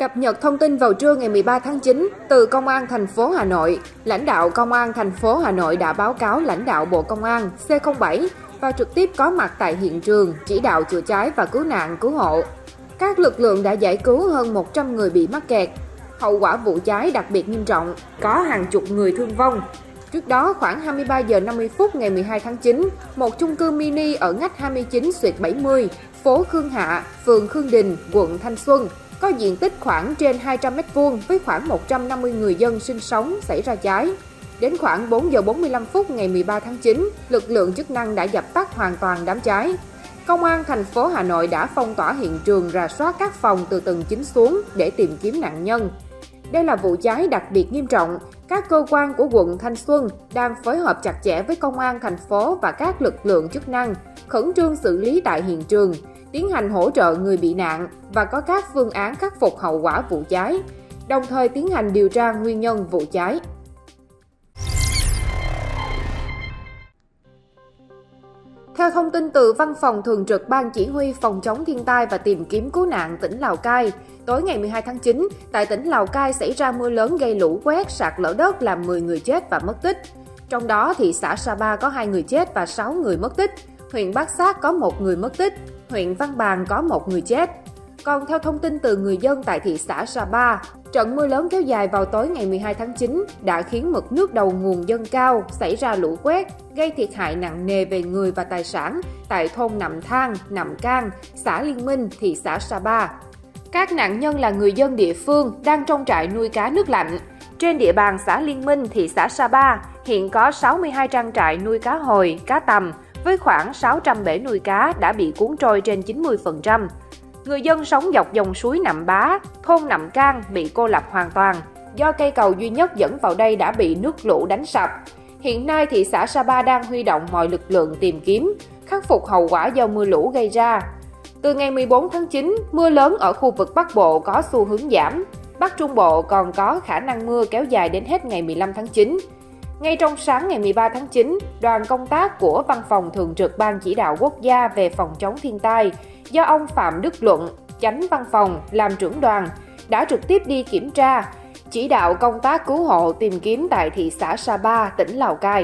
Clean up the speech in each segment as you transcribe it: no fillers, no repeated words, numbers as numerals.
Cập nhật thông tin vào trưa ngày 13 tháng 9 từ Công an thành phố Hà Nội, lãnh đạo Công an thành phố Hà Nội đã báo cáo lãnh đạo Bộ Công an C07 và trực tiếp có mặt tại hiện trường chỉ đạo chữa cháy và cứu nạn cứu hộ. Các lực lượng đã giải cứu hơn 100 người bị mắc kẹt. Hậu quả vụ cháy đặc biệt nghiêm trọng, có hàng chục người thương vong. Trước đó, khoảng 23 giờ 50 phút ngày 12 tháng 9, một chung cư mini ở ngách 29/70, phố Khương Hạ, phường Khương Đình, quận Thanh Xuân, có diện tích khoảng trên 200 m² với khoảng 150 người dân sinh sống xảy ra cháy. Đến khoảng 4 giờ 45 phút ngày 13 tháng 9, lực lượng chức năng đã dập tắt hoàn toàn đám cháy. Công an thành phố Hà Nội đã phong tỏa hiện trường, rà soát các phòng từ tầng 9 xuống để tìm kiếm nạn nhân. Đây là vụ cháy đặc biệt nghiêm trọng. Các cơ quan của quận Thanh Xuân đang phối hợp chặt chẽ với công an thành phố và các lực lượng chức năng, khẩn trương xử lý tại hiện trường, tiến hành hỗ trợ người bị nạn và có các phương án khắc phục hậu quả vụ cháy, đồng thời tiến hành điều tra nguyên nhân vụ cháy. Theo thông tin từ Văn phòng Thường trực Ban Chỉ huy Phòng chống thiên tai và tìm kiếm cứu nạn tỉnh Lào Cai, tối ngày 12 tháng 9, tại tỉnh Lào Cai xảy ra mưa lớn gây lũ quét, sạt lở đất làm 10 người chết và mất tích. Trong đó, thị xã Sapa có 2 người chết và 6 người mất tích, huyện Bát Sát có 1 người mất tích, huyện Văn Bàn có 1 người chết. Còn theo thông tin từ người dân tại thị xã Sapa, trận mưa lớn kéo dài vào tối ngày 12 tháng 9 đã khiến mực nước đầu nguồn dâng cao, xảy ra lũ quét, gây thiệt hại nặng nề về người và tài sản tại thôn Nậm Thang, Nậm Cang, xã Liên Minh, thị xã Sapa. Các nạn nhân là người dân địa phương đang trong trại nuôi cá nước lạnh. Trên địa bàn xã Liên Minh, thị xã Sapa, hiện có 62 trang trại nuôi cá hồi, cá tầm, với khoảng 600 bể nuôi cá đã bị cuốn trôi trên 90%. Người dân sống dọc dòng suối Nậm Bá, thôn Nậm Cang bị cô lập hoàn toàn, do cây cầu duy nhất dẫn vào đây đã bị nước lũ đánh sập. Hiện nay, thị xã Sapa đang huy động mọi lực lượng tìm kiếm, khắc phục hậu quả do mưa lũ gây ra. Từ ngày 14 tháng 9, mưa lớn ở khu vực Bắc Bộ có xu hướng giảm. Bắc Trung Bộ còn có khả năng mưa kéo dài đến hết ngày 15 tháng 9. Ngay trong sáng ngày 13 tháng 9, đoàn công tác của Văn phòng Thường trực Ban Chỉ đạo Quốc gia về phòng chống thiên tai do ông Phạm Đức Luận, Chánh Văn phòng, làm trưởng đoàn, đã trực tiếp đi kiểm tra, chỉ đạo công tác cứu hộ tìm kiếm tại thị xã Sapa, tỉnh Lào Cai.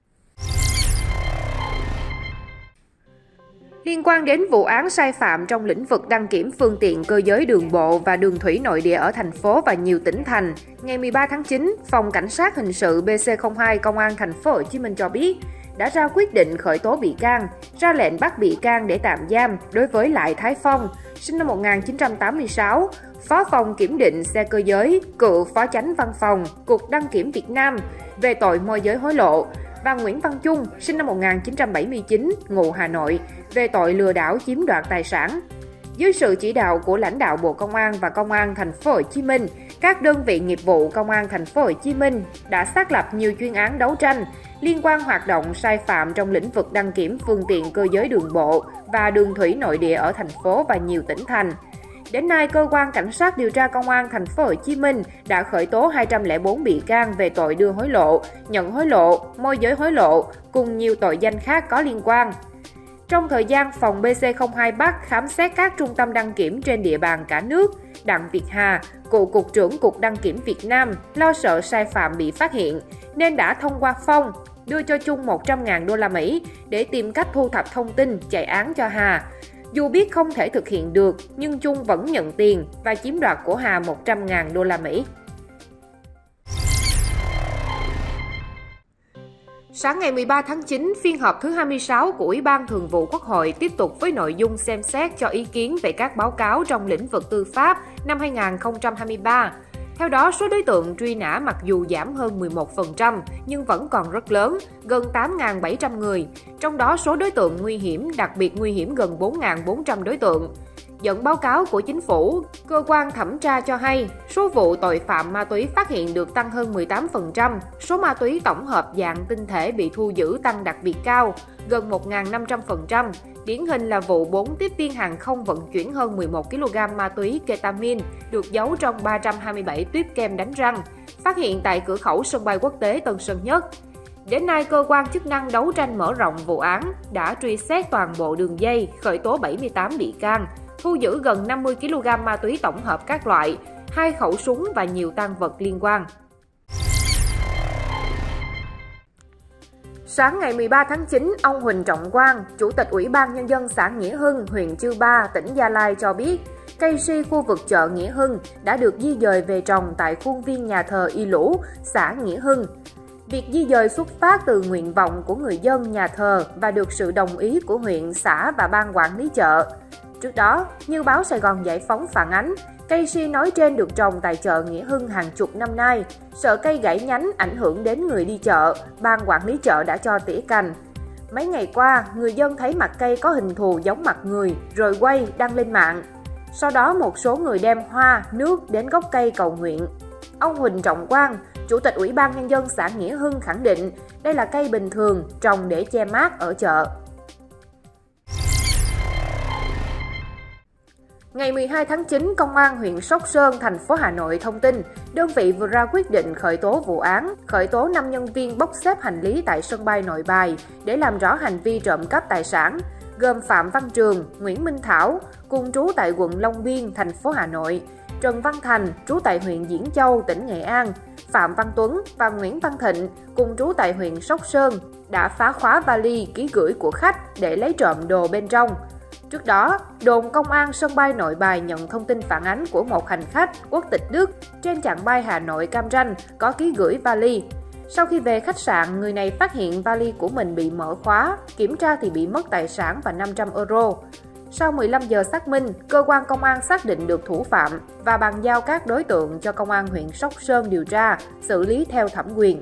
Liên quan đến vụ án sai phạm trong lĩnh vực đăng kiểm phương tiện cơ giới đường bộ và đường thủy nội địa ở thành phố và nhiều tỉnh thành, ngày 13 tháng 9, Phòng Cảnh sát Hình sự BC02 Công an thành phố Hồ Chí Minh cho biết đã ra quyết định khởi tố bị can, ra lệnh bắt bị can để tạm giam đối với Lại Thái Phong, sinh năm 1986, Phó phòng kiểm định xe cơ giới, cựu Phó Chánh Văn phòng, Cục Đăng kiểm Việt Nam về tội môi giới hối lộ, và Nguyễn Văn Trung, sinh năm 1979, ngụ Hà Nội, về tội lừa đảo chiếm đoạt tài sản. Dưới sự chỉ đạo của lãnh đạo Bộ Công an và Công an thành phố Hồ Chí Minh, các đơn vị nghiệp vụ Công an thành phố Hồ Chí Minh đã xác lập nhiều chuyên án đấu tranh liên quan hoạt động sai phạm trong lĩnh vực đăng kiểm phương tiện cơ giới đường bộ và đường thủy nội địa ở thành phố và nhiều tỉnh thành. Đến nay, cơ quan cảnh sát điều tra Công an thành phố Hồ Chí Minh đã khởi tố 204 bị can về tội đưa hối lộ, nhận hối lộ, môi giới hối lộ cùng nhiều tội danh khác có liên quan. Trong thời gian phòng BC02 bắt khám xét các trung tâm đăng kiểm trên địa bàn cả nước, Đặng Việt Hà, cựu Cục trưởng Cục Đăng kiểm Việt Nam, lo sợ sai phạm bị phát hiện, nên đã thông qua Phong đưa cho Trung 100.000 đô la Mỹ để tìm cách thu thập thông tin chạy án cho Hà. Dù biết không thể thực hiện được, nhưng Trung vẫn nhận tiền và chiếm đoạt của Hà 100.000 đô la Mỹ. Sáng ngày 13 tháng 9, phiên họp thứ 26 của Ủy ban Thường vụ Quốc hội tiếp tục với nội dung xem xét cho ý kiến về các báo cáo trong lĩnh vực tư pháp năm 2023. Theo đó, số đối tượng truy nã mặc dù giảm hơn 11% nhưng vẫn còn rất lớn, gần 8.700 người. Trong đó, số đối tượng nguy hiểm, đặc biệt nguy hiểm gần 4.400 đối tượng. Dẫn báo cáo của Chính phủ, cơ quan thẩm tra cho hay, số vụ tội phạm ma túy phát hiện được tăng hơn 18%, số ma túy tổng hợp dạng tinh thể bị thu giữ tăng đặc biệt cao, gần 1.500%. Điển hình là vụ 4 tiếp viên hàng không vận chuyển hơn 11 kg ma túy ketamin được giấu trong 327 tuyếp kem đánh răng, phát hiện tại cửa khẩu sân bay quốc tế Tân Sơn Nhất. Đến nay, cơ quan chức năng đấu tranh mở rộng vụ án đã truy xét toàn bộ đường dây, khởi tố 78 bị can, thu giữ gần 50 kg ma túy tổng hợp các loại, 2 khẩu súng và nhiều tang vật liên quan. Sáng ngày 13 tháng 9, ông Huỳnh Trọng Quang, Chủ tịch Ủy ban Nhân dân xã Nghĩa Hưng, huyện Chư Ba, tỉnh Gia Lai cho biết, cây si khu vực chợ Nghĩa Hưng đã được di dời về trồng tại khuôn viên nhà thờ Y Lũ, xã Nghĩa Hưng. Việc di dời xuất phát từ nguyện vọng của người dân nhà thờ và được sự đồng ý của huyện, xã và ban quản lý chợ. Trước đó, như báo Sài Gòn Giải phóng phản ánh, cây si nói trên được trồng tại chợ Nghĩa Hưng hàng chục năm nay. Sợ cây gãy nhánh ảnh hưởng đến người đi chợ, ban quản lý chợ đã cho tỉa cành. Mấy ngày qua, người dân thấy mặt cây có hình thù giống mặt người, rồi quay đăng lên mạng. Sau đó, một số người đem hoa, nước đến gốc cây cầu nguyện. Ông Huỳnh Trọng Quang, Chủ tịch Ủy ban Nhân dân xã Nghĩa Hưng khẳng định đây là cây bình thường trồng để che mát ở chợ. Ngày 12 tháng 9, Công an huyện Sóc Sơn, thành phố Hà Nội thông tin, đơn vị vừa ra quyết định khởi tố vụ án, khởi tố 5 nhân viên bốc xếp hành lý tại sân bay Nội Bài để làm rõ hành vi trộm cắp tài sản, gồm Phạm Văn Trường, Nguyễn Minh Thảo, cùng trú tại quận Long Biên, thành phố Hà Nội, Trần Văn Thành, trú tại huyện Diễn Châu, tỉnh Nghệ An, Phạm Văn Tuấn và Nguyễn Văn Thịnh, cùng trú tại huyện Sóc Sơn, đã phá khóa vali ký gửi của khách để lấy trộm đồ bên trong. Trước đó, đồn công an sân bay Nội Bài nhận thông tin phản ánh của một hành khách quốc tịch Đức trên chặng bay Hà Nội Cam Ranh có ký gửi vali. Sau khi về khách sạn, người này phát hiện vali của mình bị mở khóa, kiểm tra thì bị mất tài sản và 500 euro. Sau 15 giờ xác minh, cơ quan công an xác định được thủ phạm và bàn giao các đối tượng cho công an huyện Sóc Sơn điều tra, xử lý theo thẩm quyền.